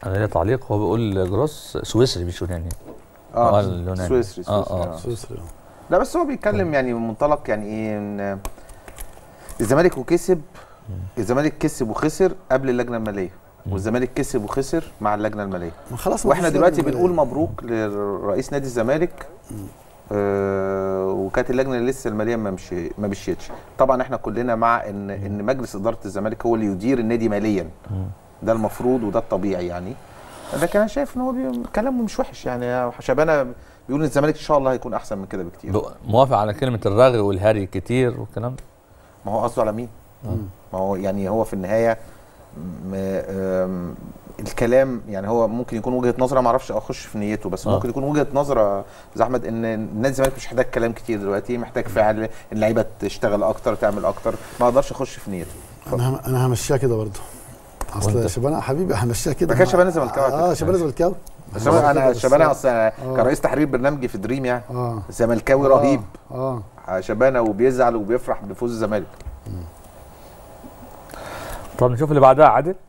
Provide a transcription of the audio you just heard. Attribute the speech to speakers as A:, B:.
A: انا ليا تعليق. هو بيقول جروس سويسري مش يوناني. اليوناني
B: سويسري.
C: سويسري.
B: لا بس هو بيتكلم يعني من منطلق يعني ايه، ان الزمالك وكسب، الزمالك كسب وخسر قبل اللجنه الماليه، والزمالك كسب وخسر مع اللجنه الماليه.
C: خلاص،
B: واحنا دلوقتي بنقول مبروك لرئيس نادي الزمالك. وكانت اللجنه لسه الماليه ما مشيتش. طبعا احنا كلنا مع ان مجلس اداره الزمالك هو اللي يدير النادي ماليا. ده المفروض وده الطبيعي يعني. لكن انا شايف ان هو كلامه مش وحش يعني. شبانه بيقول ان الزمالك ان شاء الله هيكون احسن من كده بكتير.
A: موافق على كلمه الرغي والهري كتير والكلام ده.
B: ما هو قصده على مين؟ ما هو يعني هو في النهايه الكلام يعني هو ممكن يكون وجهه نظره، ما اعرفش اخش في نيته، بس ممكن يكون وجهه نظره زي احمد ان نادي الزمالك مش محتاج كلام كتير دلوقتي، محتاج فعل اللعيبه تشتغل اكتر تعمل اكتر. ما اقدرش اخش في نيته.
C: انا همشيها كده برضه. اصل شبانه حبيبي همشيها كده.
B: ما كانش شبانه زملكاوي.
C: شبانه زملكاوي.
B: انا شبانه اصلا كرئيس تحرير برنامجي في دريم يعني. زملكاوي رهيب. شبانه وبيزعل وبيفرح بفوز الزمالك.
A: طب نشوف اللي بعدها عادل.